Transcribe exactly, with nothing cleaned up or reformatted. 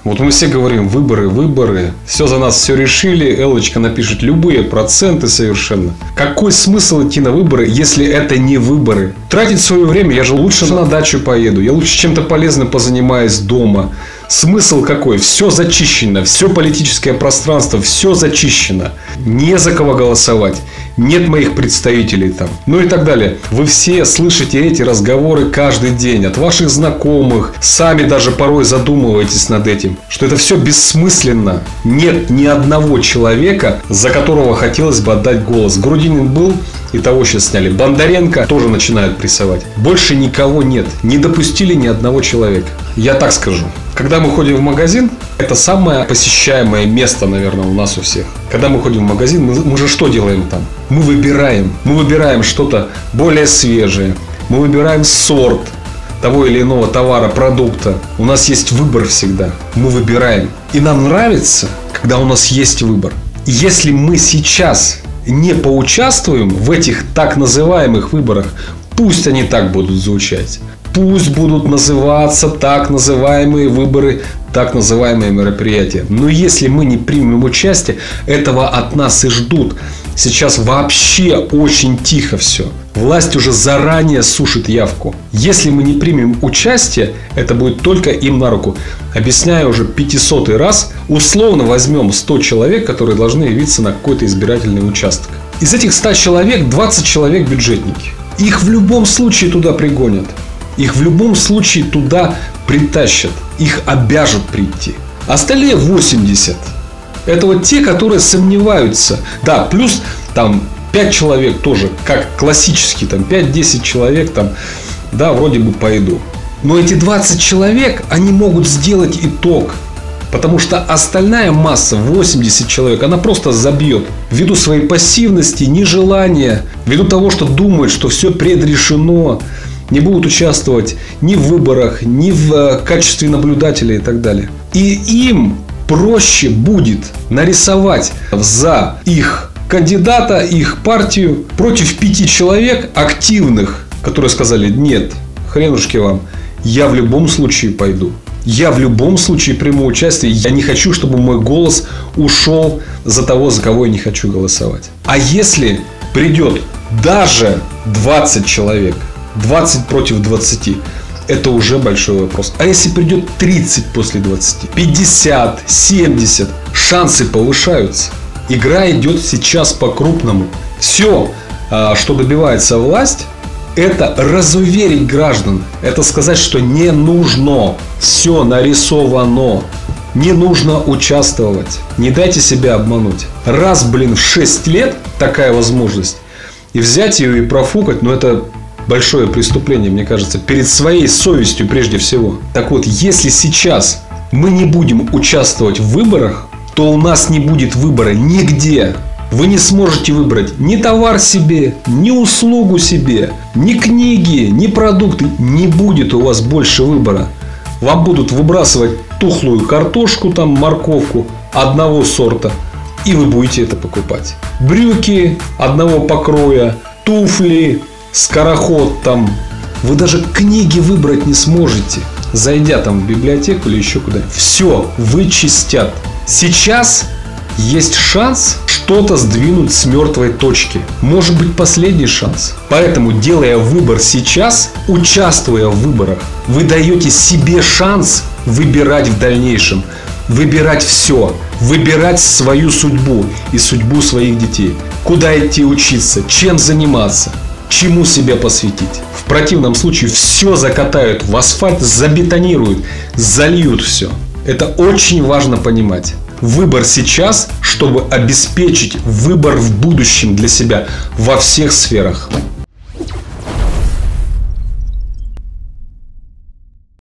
Вот мы все говорим: выборы, выборы, все за нас все решили, Эллочка напишет любые проценты совершенно. Какой смысл идти на выборы, если это не выборы? Тратить свое время, я же лучше на дачу поеду, я лучше чем-то полезным позанимаюсь дома. Смысл какой? Все зачищено, все политическое пространство, все зачищено. Не за кого голосовать. Нет моих представителей там. Ну и так далее. Вы все слышите эти разговоры каждый день от ваших знакомых. Сами даже порой задумываетесь над этим, что это все бессмысленно. Нет ни одного человека, за которого хотелось бы отдать голос. Грудинин был, и того сейчас сняли. Бондаренко тоже начинают прессовать. Больше никого нет. Не допустили ни одного человека. Я так скажу. Когда мы ходим в магазин, это самое посещаемое место, наверное, у нас у всех. Когда мы ходим в магазин, мы, мы же что делаем там? Мы выбираем. Мы выбираем что-то более свежее. Мы выбираем сорт того или иного товара, продукта. У нас есть выбор всегда. Мы выбираем. И нам нравится, когда у нас есть выбор. Если мы сейчас не поучаствуем в этих так называемых выборах, пусть они так будут звучать. Пусть будут называться так называемые выборы, так называемые мероприятия. Но если мы не примем участие, этого от нас и ждут. Сейчас вообще очень тихо все. Власть уже заранее сушит явку. Если мы не примем участие, это будет только им на руку. Объясняю уже пятисотый раз. Условно возьмем сто человек, которые должны явиться на какой-то избирательный участок. Из этих ста человек двадцать человек бюджетники. Их в любом случае туда пригонят. Их в любом случае туда притащат. Их обяжут прийти. Остальные восемьдесят. Это вот те, которые сомневаются. Да, плюс там пять человек тоже, как классический, там пять-десять человек, там, да, вроде бы пойду. Но эти двадцать человек, они могут сделать итог. Потому что остальная масса, восемьдесят человек, она просто забьет. Ввиду своей пассивности, нежелания, ввиду того, что думают, что все предрешено, не будут участвовать ни в выборах, ни в качестве наблюдателей и так далее. И им проще будет нарисовать за их кандидата, их партию против пяти человек активных, которые сказали: нет, хренушки вам, я в любом случае пойду. Я в любом случае приму участие. Я не хочу, чтобы мой голос ушел за того, за кого я не хочу голосовать. А если придет даже двадцать человек, двадцать против двадцати, это уже большой вопрос. А если придет тридцать после двадцати, пятьдесят, семьдесят, шансы повышаются. Игра идет сейчас по-крупному. Все, что добивается власть, это разуверить граждан. Это сказать, что не нужно. Все нарисовано. Не нужно участвовать. Не дайте себя обмануть. Раз, блин, в шесть лет такая возможность. И взять ее и профукать, ну это большое преступление, мне кажется, перед своей совестью прежде всего. Так вот, если сейчас мы не будем участвовать в выборах, то у нас не будет выбора нигде. Вы не сможете выбрать ни товар себе, ни услугу себе, ни книги, ни продукты. Не будет у вас больше выбора. Вам будут выбрасывать тухлую картошку, там, морковку одного сорта, и вы будете это покупать. Брюки одного покроя, туфли, скороход там. Вы даже книги выбрать не сможете, зайдя там в библиотеку или еще куда-нибудь. Все вычистят. Сейчас есть шанс что-то сдвинуть с мертвой точки. Может быть, последний шанс. Поэтому, делая выбор сейчас, участвуя в выборах, вы даете себе шанс выбирать в дальнейшем. Выбирать все. Выбирать свою судьбу и судьбу своих детей. Куда идти учиться, чем заниматься, чему себя посвятить. В противном случае все закатают в асфальт, забетонируют, зальют все. Это очень важно понимать. Выбор сейчас, чтобы обеспечить выбор в будущем для себя во всех сферах.